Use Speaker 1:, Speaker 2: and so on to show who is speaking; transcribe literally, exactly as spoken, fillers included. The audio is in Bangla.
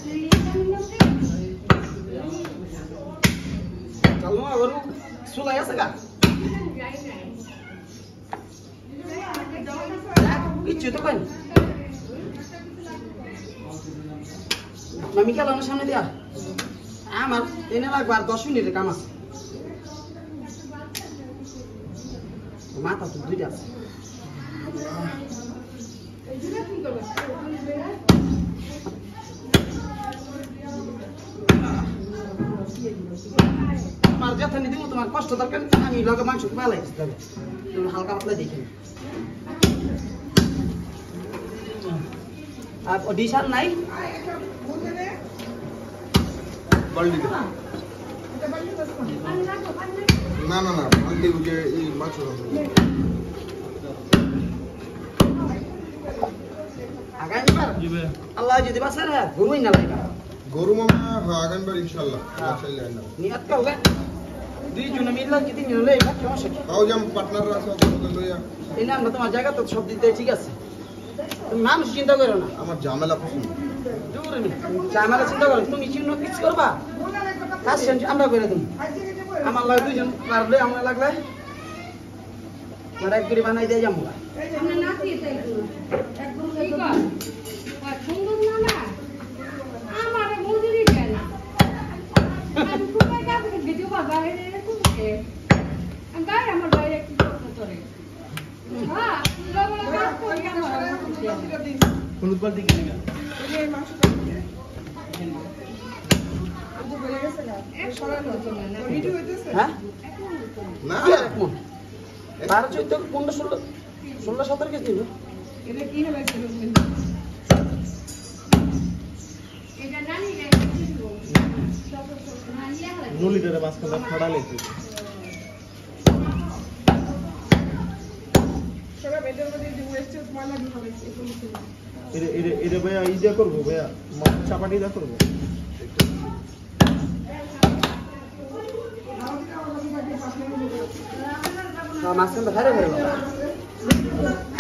Speaker 1: চালু আবার চুলাই আছে গা কিচ্ছু তো পাই আমি গেলাম সামনে দিয়া আমার এনে লাগবে আর দশ মিনিটের কাম আছে মাথা তো দুইটা আছে তোমার যেতে নিতে তোমার কষ্ট দরকার আমি লগে মাংস পালাই তুমি হালকা পাতলা দেখি আর ডিশার নাই
Speaker 2: বালতি না না না বালতি উঠে এই মাছ
Speaker 1: আগামীবার আল্লাহ যদি বাঁচে না গরুই না লাগে
Speaker 2: গরু মামা হ্যাঁ আগামীবার ইনশাআল্লাহ ইনশাআল্লাহ না
Speaker 1: নিয়ত করবে দুইজনে মিললে যদি নিলে এটা সমস্যা কি
Speaker 2: তাও যেমন পার্টনাররা সব আমাদের লইয়া
Speaker 1: এই না আমরা তোমার জায়গা তো সব দিতে ঠিক আছে তুমি মানুষ চিন্তা করো না
Speaker 2: আমার ঝামেলা পছন্দ
Speaker 1: দূরে নি ঝামেলা চিন্তা করো তুমি চিহ্ন কিছু করবা কাজ শেষ আমরা করে দেব আমার লাগে দুইজন পারলে আমার লাগলে আমরা এক করে বানাই দিয়ে যাবো
Speaker 3: আমরা নাচি তাই একদম ঠিক আছে আর সুন্দর না না আমার মজুরি দেন আমি কোথায় কাজ করতে ভিডিও বাবা এর করতে আমি গায় আমার বাইরে কি করতে করে হ্যাঁ লগো কাজ করে আমার
Speaker 1: হলুদ বালতি কিনে গেল
Speaker 3: এই মাংস আজকে বলে গেছে না সরানো হচ্ছে না ভিডিও হইতেছে
Speaker 1: হ্যাঁ
Speaker 2: না
Speaker 1: এখন বারো চোদ্দ পনেরো ষোলো ষোলো সতেরো কেজি দিল
Speaker 3: এটা কি হলো এটা নানি রে
Speaker 4: নলিটারে মাঝখানে ফাড়া লেগে
Speaker 3: সবাই বেডের মধ্যে যে ওয়েস্ট ময়লা দিয়ে হবে
Speaker 4: এরে এরে এরে ভাইয়া ইজা করবো ভাইয়া মাছ চাপাটি ইজা করবো
Speaker 1: মাঝখানটা ভাইরে ভাইরে